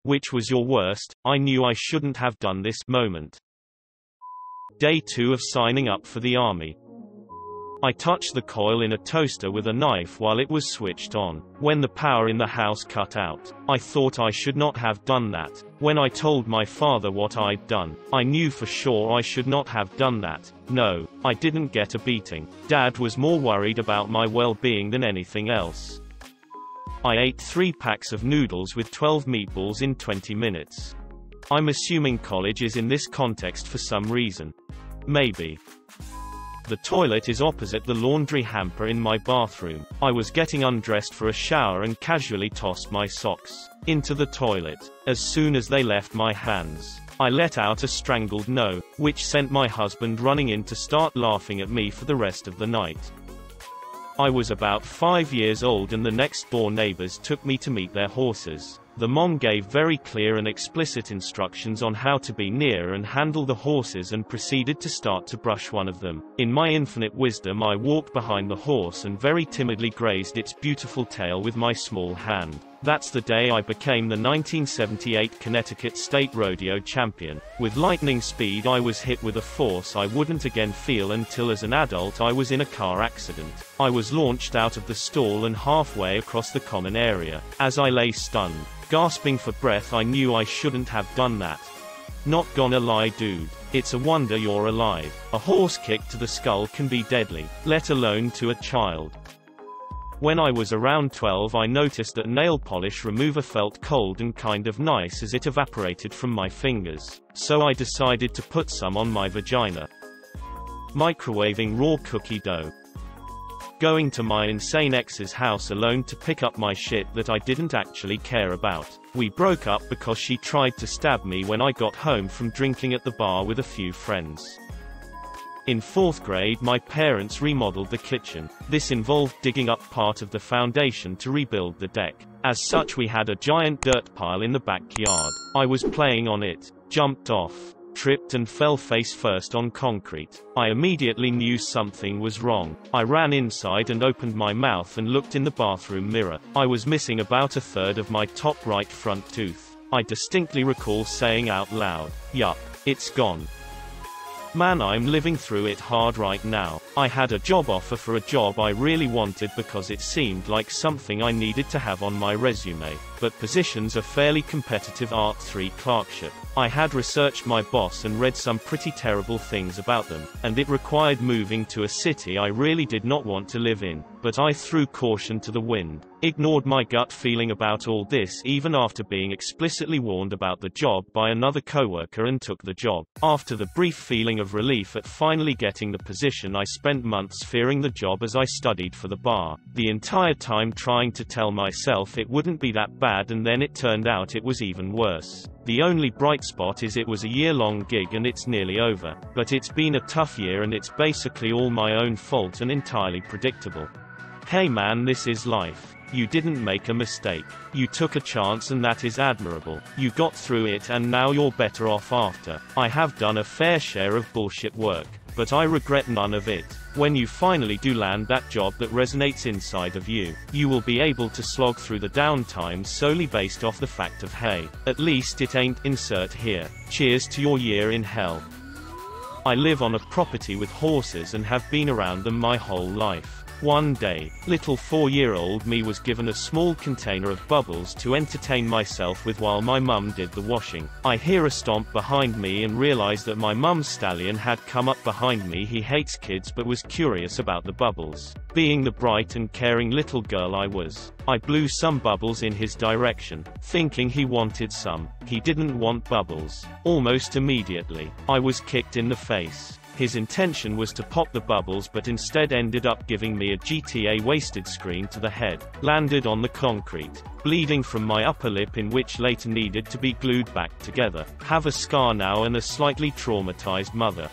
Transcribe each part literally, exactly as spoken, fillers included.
Which was your worst, I knew I shouldn't have done this moment? Day two of signing up for the army. I touched the coil in a toaster with a knife while it was switched on. When the power in the house cut out, I thought I should not have done that. When I told my father what I'd done, I knew for sure I should not have done that. No, I didn't get a beating. Dad was more worried about my well-being than anything else. I ate three packs of noodles with twelve meatballs in twenty minutes. I'm assuming college is in this context for some reason. Maybe. The toilet is opposite the laundry hamper in my bathroom. I was getting undressed for a shower and casually tossed my socks into the toilet. As soon as they left my hands, I let out a strangled no, which sent my husband running in to start laughing at me for the rest of the night. I was about five years old and the next-door neighbors took me to meet their horses. The mom gave very clear and explicit instructions on how to be near and handle the horses and proceeded to start to brush one of them. In my infinite wisdom, I walked behind the horse and very timidly grazed its beautiful tail with my small hand. That's the day I became the nineteen seventy-eight Connecticut State Rodeo Champion. With lightning speed, I was hit with a force I wouldn't again feel until as an adult I was in a car accident. I was launched out of the stall and halfway across the common area. As I lay stunned, gasping for breath, I knew I shouldn't have done that. Not gonna lie, dude. It's a wonder you're alive. A horse kick to the skull can be deadly, let alone to a child. When I was around twelve, I noticed that nail polish remover felt cold and kind of nice as it evaporated from my fingers. So I decided to put some on my vagina. Microwaving raw cookie dough. Going to my insane ex's house alone to pick up my shit that I didn't actually care about. We broke up because she tried to stab me when I got home from drinking at the bar with a few friends. In fourth grade, my parents remodeled the kitchen. This involved digging up part of the foundation to rebuild the deck. As such, we had a giant dirt pile in the backyard. I was playing on it, jumped off, tripped and fell face first on concrete. I immediately knew something was wrong. I ran inside and opened my mouth and looked in the bathroom mirror. I was missing about a third of my top right front tooth. I distinctly recall saying out loud, "Yup, it's gone. Man, I'm living through it hard right now." I had a job offer for a job I really wanted because it seemed like something I needed to have on my resume, but positions are fairly competitive. Art three clerkship. I had researched my boss and read some pretty terrible things about them, and it required moving to a city I really did not want to live in. But I threw caution to the wind, ignored my gut feeling about all this even after being explicitly warned about the job by another coworker, and took the job. After the brief feeling of relief at finally getting the position, I spent months fearing the job as I studied for the bar, the entire time trying to tell myself it wouldn't be that bad, and then it turned out it was even worse. The only bright spot is it was a year-long gig and it's nearly over. But it's been a tough year and it's basically all my own fault and entirely predictable. Hey man, this is life. You didn't make a mistake. You took a chance and that is admirable. You got through it and now you're better off after. I have done a fair share of bullshit work, but I regret none of it. When you finally do land that job that resonates inside of you, you will be able to slog through the downtimes solely based off the fact of, hey, at least it ain't insert here. Cheers to your year in hell. I live on a property with horses and have been around them my whole life. One day, little four-year-old me was given a small container of bubbles to entertain myself with while my mum did the washing. I hear a stomp behind me and realize that my mum's stallion had come up behind me. He hates kids but was curious about the bubbles. Being the bright and caring little girl I was, I blew some bubbles in his direction, thinking he wanted some. He didn't want bubbles. Almost immediately, I was kicked in the face. His intention was to pop the bubbles but instead ended up giving me a G T A wasted screen to the head. Landed on the concrete, bleeding from my upper lip, in which later needed to be glued back together. Have a scar now and a slightly traumatized mother.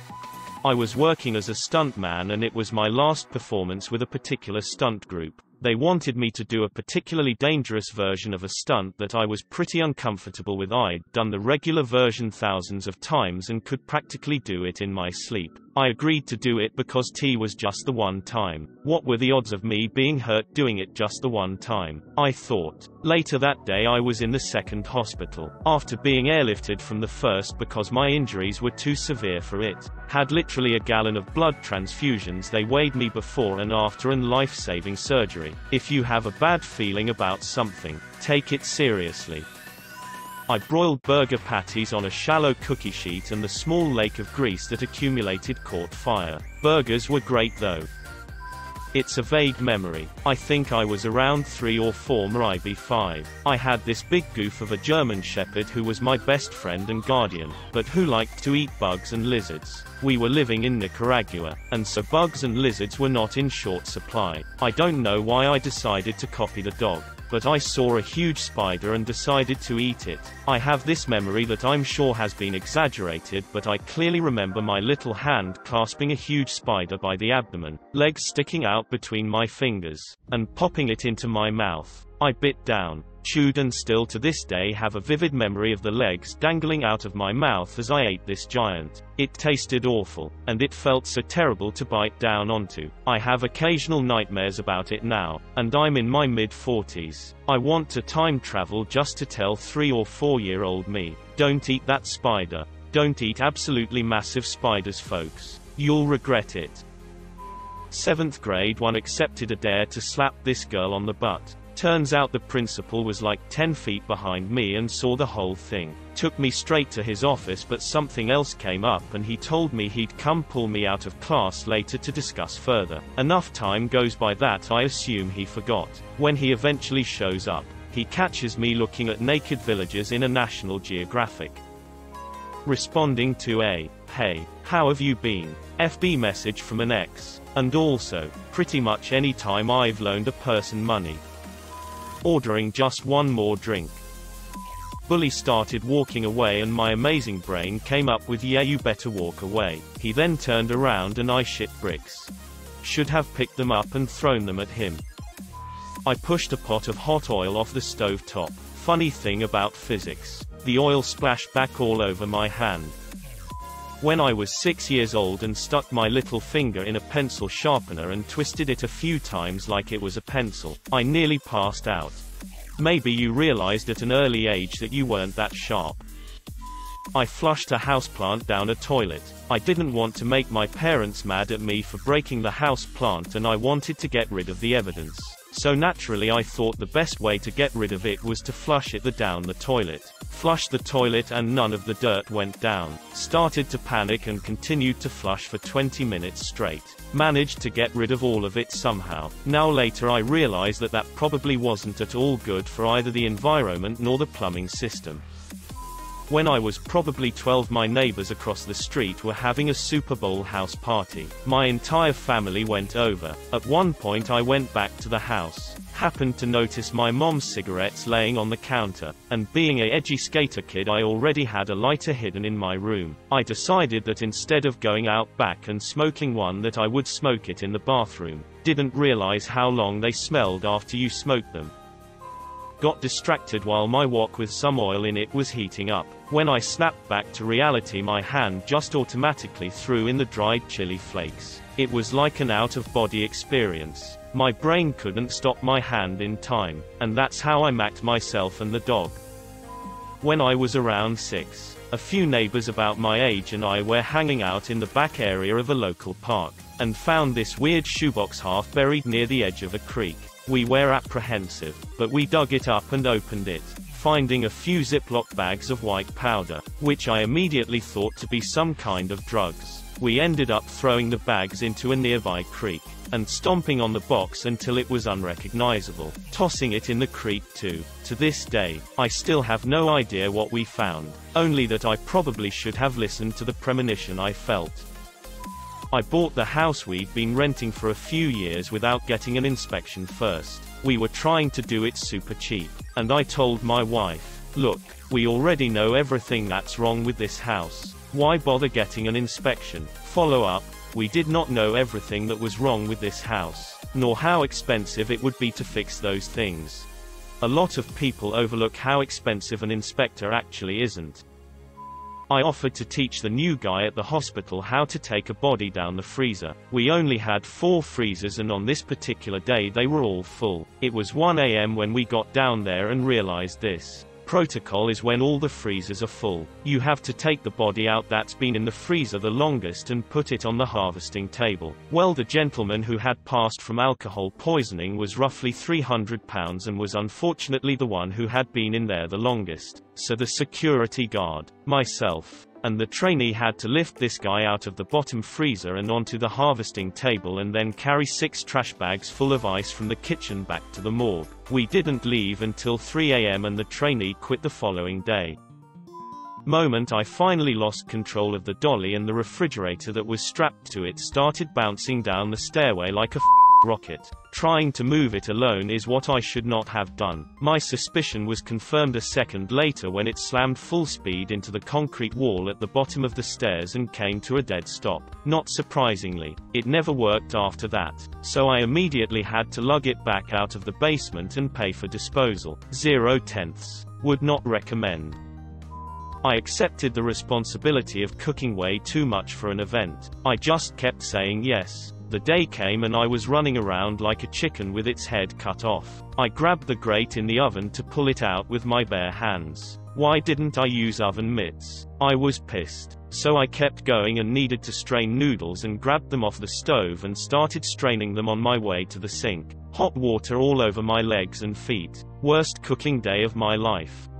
I was working as a stuntman and it was my last performance with a particular stunt group. They wanted me to do a particularly dangerous version of a stunt that I was pretty uncomfortable with. I'd done the regular version thousands of times and could practically do it in my sleep. I agreed to do it because T was just the one time. What were the odds of me being hurt doing it just the one time? I thought. Later that day I was in the second hospital, after being airlifted from the first because my injuries were too severe for it. Had literally a gallon of blood transfusions. They weighed me before and after, and life-saving surgery. If you have a bad feeling about something, take it seriously. I broiled burger patties on a shallow cookie sheet, and the small lake of grease that accumulated caught fire. Burgers were great though. It's a vague memory. I think I was around three or four, maybe five. I had this big goof of a German Shepherd who was my best friend and guardian, but who liked to eat bugs and lizards. We were living in Nicaragua, and so bugs and lizards were not in short supply. I don't know why I decided to copy the dog, but I saw a huge spider and decided to eat it. I have this memory that I'm sure has been exaggerated, but I clearly remember my little hand clasping a huge spider by the abdomen, legs sticking out between my fingers, and popping it into my mouth. I bit down, chewed, and still to this day have a vivid memory of the legs dangling out of my mouth as I ate this giant. It tasted awful, and it felt so terrible to bite down onto. I have occasional nightmares about it now, and I'm in my mid-forties. I want to time travel just to tell three or four year old me, don't eat that spider. Don't eat absolutely massive spiders, folks. You'll regret it. seventh grade one accepted a dare to slap this girl on the butt. Turns out the principal was like ten feet behind me and saw the whole thing. Took me straight to his office, but something else came up and he told me he'd come pull me out of class later to discuss further. Enough time goes by that I assume he forgot. When he eventually shows up, he catches me looking at naked villagers in a National Geographic. Responding to a, "Hey, how have you been?" F B message from an ex. And also, pretty much any time I've loaned a person money. Ordering just one more drink. Bully started walking away and my amazing brain came up with, "Yeah, you better walk away." He then turned around and I shit bricks. Should have picked them up and thrown them at him. I pushed a pot of hot oil off the stove top. Funny thing about physics, the oil splashed back all over my hand. When I was six years old and stuck my little finger in a pencil sharpener and twisted it a few times like it was a pencil, I nearly passed out. Maybe you realized at an early age that you weren't that sharp. I flushed a houseplant down a toilet. I didn't want to make my parents mad at me for breaking the houseplant, and I wanted to get rid of the evidence. So naturally I thought the best way to get rid of it was to flush it the down the toilet. Flushed the toilet and none of the dirt went down. Started to panic and continued to flush for twenty minutes straight. Managed to get rid of all of it somehow. Now later I realize that that probably wasn't at all good for either the environment nor the plumbing system. When I was probably twelve, my neighbors across the street were having a Super Bowl house party. My entire family went over. At one point I went back to the house. Happened to notice my mom's cigarettes laying on the counter, and being a edgy skater kid I already had a lighter hidden in my room. I decided that instead of going out back and smoking one that I would smoke it in the bathroom. Didn't realize how long they smelled after you smoked them. Got distracted while my wok with some oil in it was heating up. When I snapped back to reality, my hand just automatically threw in the dried chili flakes. It was like an out-of-body experience. My brain couldn't stop my hand in time, and that's how I macked myself and the dog. When I was around six, a few neighbors about my age and I were hanging out in the back area of a local park, and found this weird shoebox half buried near the edge of a creek. We were apprehensive, but we dug it up and opened it, finding a few Ziploc bags of white powder, which I immediately thought to be some kind of drugs. We ended up throwing the bags into a nearby creek, and stomping on the box until it was unrecognizable, tossing it in the creek too. To this day, I still have no idea what we found, only that I probably should have listened to the premonition I felt. I bought the house we'd been renting for a few years without getting an inspection first. We were trying to do it super cheap, and I told my wife, "Look, we already know everything that's wrong with this house. Why bother getting an inspection?" Follow up, we did not know everything that was wrong with this house, nor how expensive it would be to fix those things. A lot of people overlook how expensive an inspector actually isn't. I offered to teach the new guy at the hospital how to take a body down the freezer. We only had four freezers, and on this particular day they were all full. It was one A M when we got down there and realized this. Protocol is when all the freezers are full, you have to take the body out that's been in the freezer the longest and put it on the harvesting table. Well, the gentleman who had passed from alcohol poisoning was roughly three hundred pounds and was unfortunately the one who had been in there the longest, so the security guard, myself, and the trainee had to lift this guy out of the bottom freezer and onto the harvesting table and then carry six trash bags full of ice from the kitchen back to the morgue. We didn't leave until three A M and the trainee quit the following day. Moment I finally lost control of the dolly, and the refrigerator that was strapped to it started bouncing down the stairway like a f rocket. Trying to move it alone is what I should not have done. My suspicion was confirmed a second later when it slammed full speed into the concrete wall at the bottom of the stairs and came to a dead stop. Not surprisingly, it never worked after that, so I immediately had to lug it back out of the basement and pay for disposal. Zero tenths. Would not recommend. I accepted the responsibility of cooking way too much for an event. I just kept saying yes. The day came and I was running around like a chicken with its head cut off. I grabbed the grate in the oven to pull it out with my bare hands. Why didn't I use oven mitts? I was pissed. So I kept going and needed to strain noodles and grabbed them off the stove and started straining them on my way to the sink. Hot water all over my legs and feet. Worst cooking day of my life.